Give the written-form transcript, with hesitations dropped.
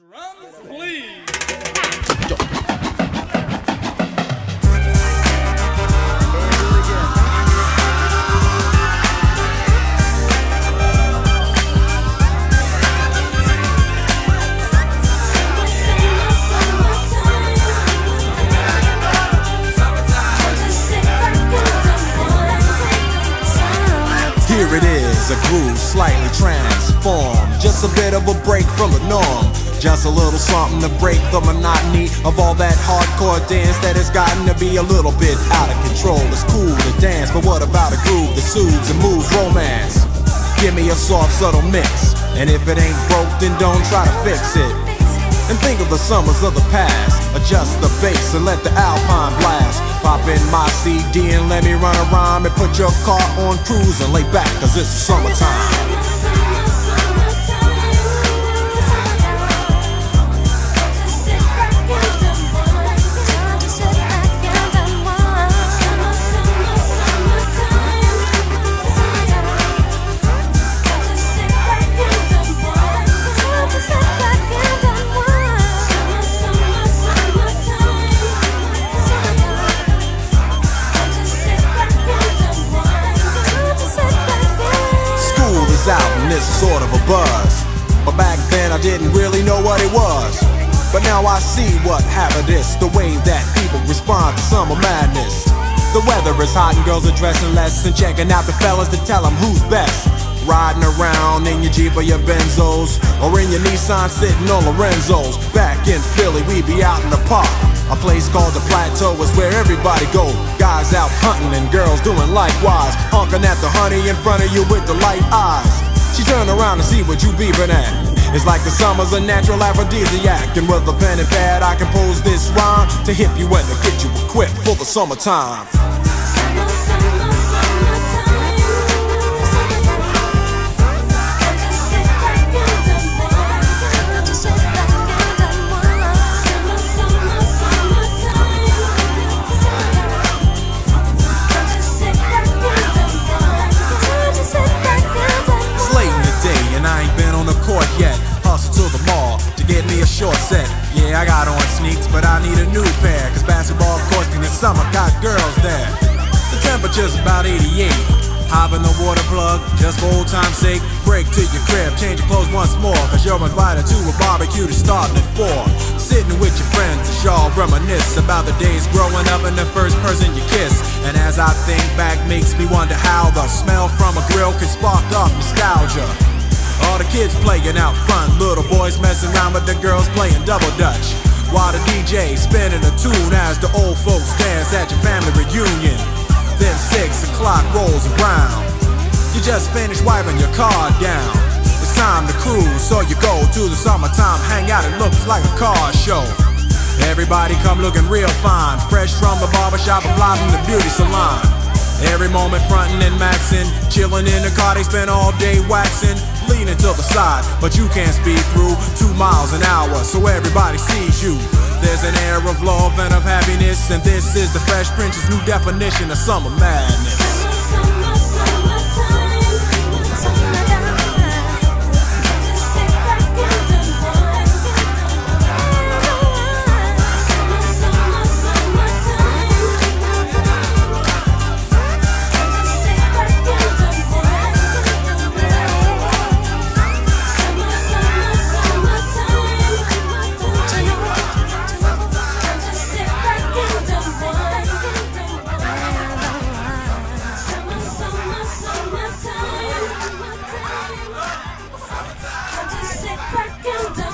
Drums, please. Here it is, a groove slightly transformed. Just a bit of a break from the norm. Just a little something to break the monotony of all that hardcore dance that has gotten to be a little bit out of control. It's cool to dance, but what about a groove that soothes and moves romance? Give me a soft, subtle mix, and if it ain't broke, then don't try to fix it. And think of the summers of the past. Adjust the bass and let the alpine blast. Pop in my CD and let me run a rhyme and put your car on cruise and lay back, cause it's summertime. Out and it's sort of a buzz, but back then I didn't really know what it was. But now I see what happened is the way that people respond to summer madness. The weather is hot and girls are dressing less and checking out the fellas to tell them who's best. Riding around in your Jeep or your Benzos, or in your Nissan sitting on Lorenzo's. Back in Philly we be out in the park. A place called the Plateau is where everybody go. Guys out hunting and girls doing likewise, honking at the honey in front of you with the light eyes. She turn around and see what you beeping at. It's like the summer's a natural aphrodisiac, and with a pen and pad I compose this rhyme to hip you and to get you equipped for the summertime. To the mall to get me a short set. Yeah, I got on sneaks, but I need a new pair, cause basketball courts in the summer got girls there. The temperature's about 88. Hop in the water plug, just for old time's sake. Break to your crib, change your clothes once more, cause you're invited to a barbecue to start at 4. Sitting with your friends, y'all reminisce about the days growing up and the first person you kiss. And as I think back, makes me wonder how the smell from a grill can spark up nostalgia. All the kids playing out front, little boys messing around with the girls playing double dutch, while the DJ spinning a tune as the old folks dance at your family reunion. Then 6 o'clock rolls around, you just finished wiping your car down. It's time to cruise, so you go to the summertime hangout. It looks like a car show. Everybody come looking real fine, fresh from the barbershop or fly from the beauty salon. Every moment frontin' and maxin', chillin' in the car, they spend all day waxin', leaning to the side, but you can't speed through 2 miles an hour, so everybody sees you. There's an air of love and of happiness, and this is the Fresh Prince's new definition of summer madness. Sit back and